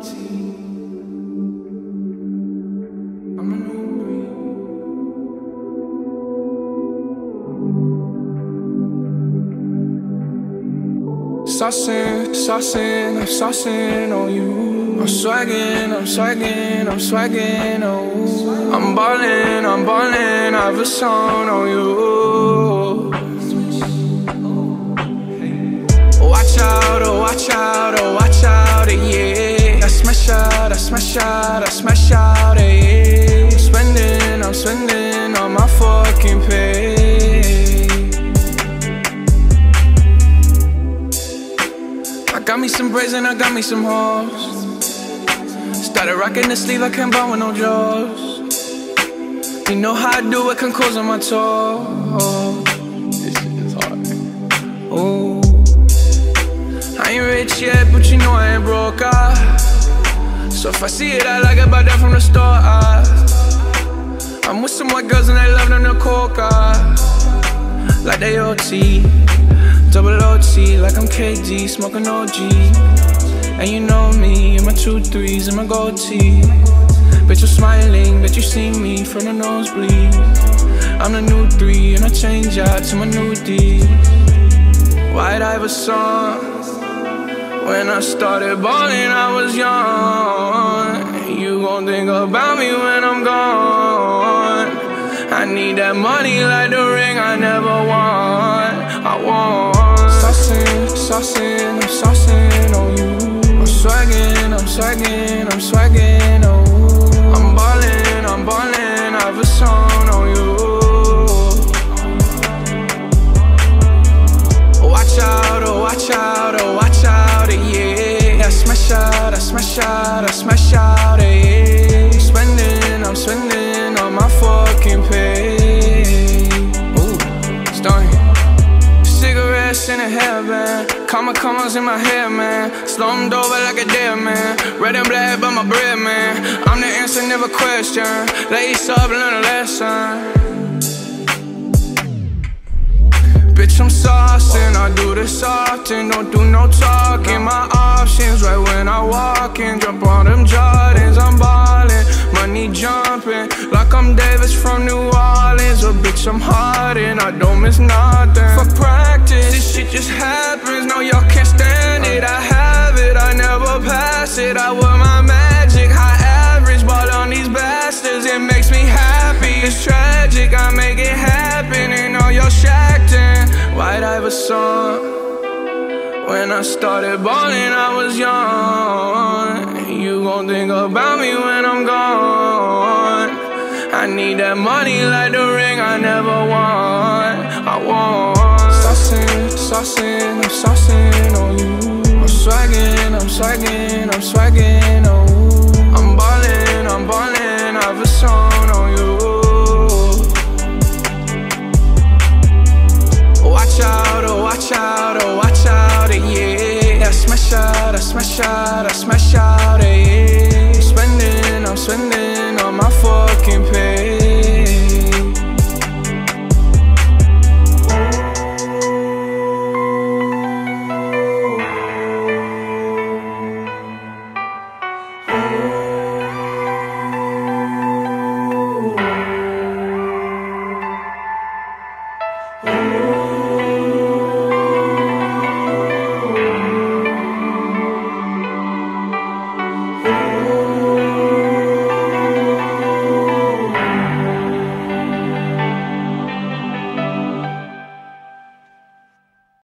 Saucin, saucin, I'm saucin on you. I'm swaggin', I'm swaggin', I'm swaggin', oh. I'm ballin', I have a song on you. Watch out, oh watch out, oh watch out, yeah. I smash out, I smash out, I smash out, yeah. I'm spending all my fucking pay. I got me some braids and I got me some hoes. Started rocking the sleeve, I can't buy with no jaws. You know how I do it, can close on my toes. This shit is hard. Oh, I ain't rich yet, but you know I ain't broke, so if I see it, I like it, buy that from the store, I'm with some white girls and they love them to coca, like they OT, double OT, like I'm KG, smoking OG. And you know me, in my 2-3s and my gold tee. Bet you're smiling, bet you see me from the nosebleed. I'm the new 3 and I change out to my new D. White Iverson. When I started ballin', I was young. You gon' think about me when I'm gone. I need that money like the ring I never won. I want saucin', saucin', I'm saucin' on you. I'm swaggin', I'm swaggin', I'm swaggin', oh. I'm ballin', I have a song on you. Watch out, oh watch out, oh watch out, yeah. I smash out, I smash out, I smash out, yeah. I'm spending all my fucking pay. Ooh, starting. Cigarettes in a hairband, commas in my hair, man. Slummed over like a dead man. Red and black by my bread, man. I'm the answer, never question. Lace up, learn a lesson. Bitch, I'm saucin', I do this often. Don't do no talking, my options right when I walk in. Jump on them Jordans, I'm ballin'. Money jumping, like I'm Davis from New Orleans. Or bitch, I'm hardin', I don't miss nothing. For practice, this shit just happens. No, y'all can't stand it, I have it, I never pass it. I wear my magic, high average, ball on these bastards. It makes me happy, it's tragic, I make it happen. And all y'all shacked in White Iverson. When I started ballin', I was young. You gon' think about me when I'm gone. I need that money like the ring I never won. I want saucin', saucin', I'm saucin' on you. I'm swaggin', I'm swaggin', I'm swaggin', oh. I'm ballin', I have a song on you. Watch out, oh watch out, oh watch out, yeah. I smash out, I smash out, I smash out, yeah. I'm spending all my fucking pay.